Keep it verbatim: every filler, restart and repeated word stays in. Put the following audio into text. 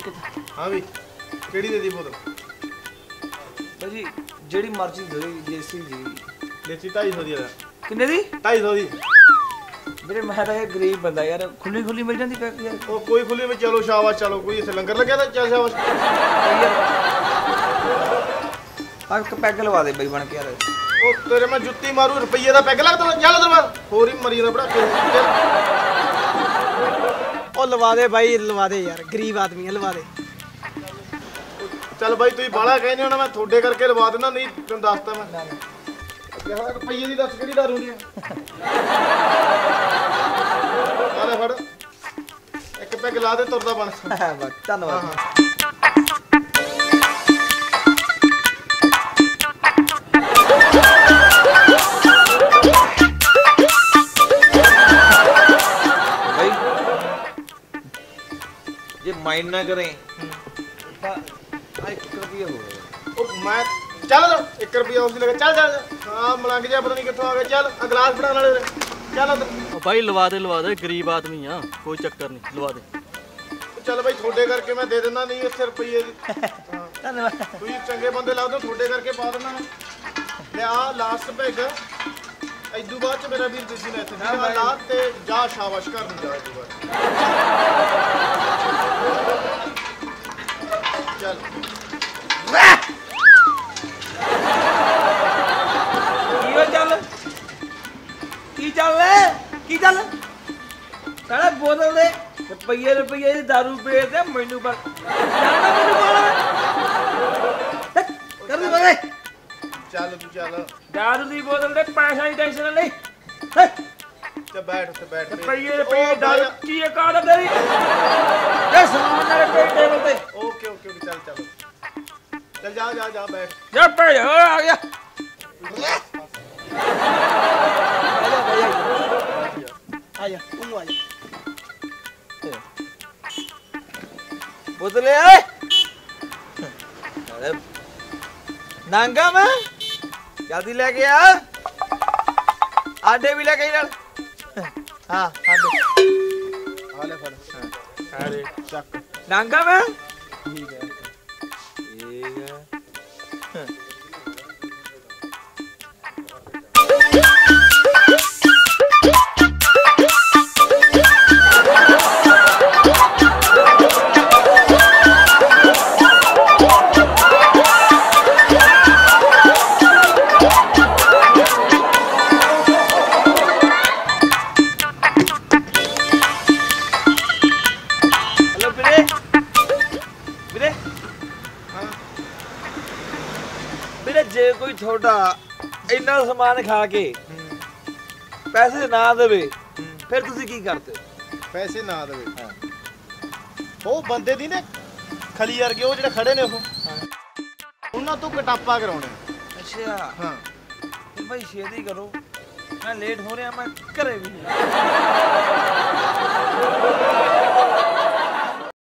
ਇੱਕ हाँ भी केड़ी दे दी बोतल भाजी जेड़ी मर्जी दे देसी जी देसी ढाई सौ दी किन्ने दी ढाई सौ दी ਵੀਰੇ ਮੈਂ ਤਾਂ ਇਹ ਗਰੀਬ ਬੰਦਾ ਯਾਰ ਖੁੱਲੀ ਖੁੱਲੀ ਮਿਲ ਜਾਂਦੀ ਪੈਕ ਯਾਰ ਉਹ ਕੋਈ ਖੁੱਲੀ ਵਿੱਚ ਚਲੋ ਸ਼ਾਬਾਸ਼ ਚਲੋ ਕੋਈ ਇੱਥੇ ਲੰਗਰ ਲੱਗਿਆ ਤਾਂ ਚੱਲ ਸ਼ਾਬਾਸ਼ ਆ ਇੱਕ ਪੈਗ ਲਵਾ ਦੇ ਬਈ ਬਣ ਕੇ ਯਾਰ ਉਹ ਤੇਰੇ ਮੈਂ ਜੁੱਤੀ ਮਾਰੂ ਰੁਪਈਏ ਦਾ ਪੈਗ ਲੱਗਦਾ ਚੱਲ ਉਧਰ ਬਾਹਰ ਹੋਰ ਹੀ ਮਰੀ ਜਾਂਦਾ ਬੜਾ ਉਹ ਲਵਾ ਦੇ ਬਾਈ ਲਵਾ ਦੇ ਯਾਰ ਗਰੀਬ ਆਦਮੀ ਲਵਾ ਦੇ ਚੱਲ ਬਾਈ ਤੁਸੀਂ ਬਾਲਾ ਕਹਿੰਦੇ ਹੋਣਾ ਮੈਂ ਤੁਹਾਡੇ ਕਰਕੇ ਲਵਾ ਦਿੰਦਾ ਨਹੀਂ ਤੈਨੂੰ ਦੱਸਤਾ ਮੈਂ ਯਾਰ ਰੁਪਈਏ ਦੀ ਦੱਸ ਕਿਹੜੀ ਦਾਰੂ ਦੀ ਆ ਲੈ ਫੜ ਇੱਕ ਪੈਗ ਲਾ ਦੇ ਤੁਰਦਾ ਬਣ ਬਸ ਧੰਨਵਾਦ भाई ये माइंड ना करें एक रुपया हो गया ਉਹ ਮੈਂ ਚੱਲ ਇੱਕ ਰੁਪਿਆ ਉਸ ਦੀ ਲਗਾ ਚੱਲ ਚੱਲ ਹਾਂ ਮਲੰਗ ਜਿਹਾ ਪਤਾ ਨਹੀਂ ਕਿੱਥੋਂ ਆ ਗਿਆ ਚੱਲ ਆ ਗਲਾਸ ਫੜਾਉਣ ਵਾਲੇ ਚੱਲ ਉਧਰ भाई लवा दे लवा दे गरीब आदमी हाँ कोई चक्कर नहीं लवा दे ਚੱਲ ਬਾਈ ਤੁਹਾਡੇ ਕਰਕੇ ਮੈਂ ਦੇ ਦਿੰਦਾ ਨਹੀਂ ਇੱਥੇ ਰੁਪਈਏ ਦੀ धन्यवाद ਤੁਸੀਂ ਚੰਗੇ ਬੰਦੇ ਲੱਗਦੇ ਤੁਹਾਡੇ ਕਰਕੇ ਪਾ ਦਿੰਦਾ ਮੈਂ ਲੈ ਆ ਲਾਸਟ ਪੈਗ ਇਦੋਂ ਬਾਅਦ ਚ ਮੇਰਾ ਵੀਰ ਤੁਸੀਂ ਲੈ ਇੱਥੇ ਲਾ ਤੇ ਜਾ ਸ਼ਾਬਾਸ਼ ਕਰ ਨੂੰ ਜਾ ਇਦੋਂ ਬਾਅਦ ਚੱਲ ਕੀ ਚੱਲ ਕੀ ਚੱਲ ਕੀ ਚੱਲ ਸਾਲਾ ਬੋਤਲ ਦੇ ਰੁਪਈਏ ਰੁਪਈਏ ਦੀ ਦਾਰੂ ਪੀ ਤੇ ਮੈਨੂੰ ਪਰ ਜਾਣਾ ਮੈਨੂੰ ਕੋਲ ਕਰ ਦੇ ਬਈ ਚੱਲ ਤੂੰ ਚੱਲ ਦਾਰੂ ਦੀ ਬੋਤਲ ਦੇ ਪੈਸਾ ਦੀ ਟੈਨਸ਼ਨ ਲੈ ਤੇ ਬੈਠ ਉੱਤੇ ਬੈਠ ਰੁਪਈਏ ਰੁਪਈਏ ਦਾਰੂ ਕੀ ਇਹ ਕਾਹਦਾ ਤੇਰੀ ਇਹ ਸਮਾਨ ਨਾਲ ਪੇ ਟੇਬਲ ਤੇ ਓਕੇ ਓਕੇ ਓਕੇ ਚੱਲ ਚੱਲ ਚੱਲ ਜਾ ਜਾ ਜਾ ਬੈਠ ਜਾ ਪੈ ਜਾ ਆ ਗਿਆ ਆ ਜਾ ਉਹਨੂੰ ਆ ਜਾ ਬੋਤਲੇ ਓਏ ਅਰੇ ਨਾਂਗਾ ਮੈਂ ਜਲਦੀ ਲੈ ਕੇ ਆ ਆਡੇ ਵੀ ਲੈ ਕੇ ਨਾਲ ਹਾਂ ਆਡੇ ਆ ਲੈ ਫੜ ਅਰੇ ਚੱਕ ਨਾਂਗਾ ਮੈਂ ਠੀਕ ਹੈ ਠੀਕ ਹੈ ਜੇ ਕੋਈ ਤੁਹਾਡਾ ਇੰਨਾ ਸਮਾਨ ਖਾ ਕੇ ਪੈਸੇ ਨਾ ਦੇਵੇ ਫਿਰ ਤੁਸੀਂ ਕੀ ਕਰਦੇ ਪੈਸੇ ਨਾ ਦੇਵੇ ਉਹ ਬੰਦੇ ਦੀ ਨੇ ਖਲੀ ਵਰਗੇ ਉਹ ਜਿਹੜੇ ਖੜੇ ਨੇ ਉਹ ਉਹਨਾਂ ਤੋਂ ਕਟਾਪਾ ਕਰਾਉਣੇ ਅੱਛਾ ਹਾਂ ਤੇ ਭਾਈ ਛੇਤੀ ਕਰੋ ਮੈਂ ਲੇਟ ਹੋ ਰਿਹਾ ਮੈਂ ਘਰੇ ਵੀ